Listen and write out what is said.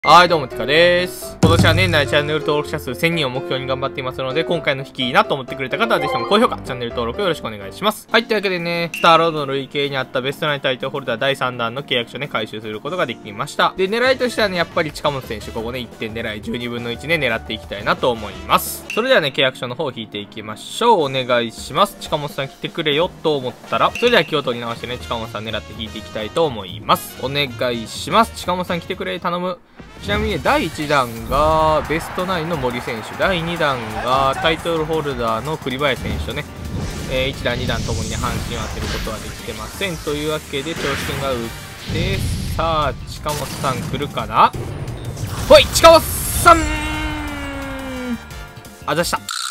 はい、どうも、てかです。今年は年内チャンネル登録者数1000人を目標に頑張っていますので、今回の引きいいなと思ってくれた方はぜひとも高評価、チャンネル登録よろしくお願いします。はい、というわけでね、スターロードの累計にあったベストナインタイトルホルダー第3弾の契約書ね、回収することができました。で、狙いとしてはね、やっぱり近本選手、ここね、1点狙い12分の1ね、狙っていきたいなと思います。それではね、契約書の方を引いていきましょう。お願いします。近本さん来てくれよと思ったら、それでは気を取り直してね、近本さん狙って引いていきたいと思います。お願いします。近本さん来てくれ、頼む。ちなみに、ね、第1弾がベストナインの森選手、第2弾がタイトルホルダーの栗林選手とね、1弾2弾ともにね、阪神を当てることはできてません。というわけで、調子くんが打って、さあ、近本さん来るかな。ほい、近本さんあざした。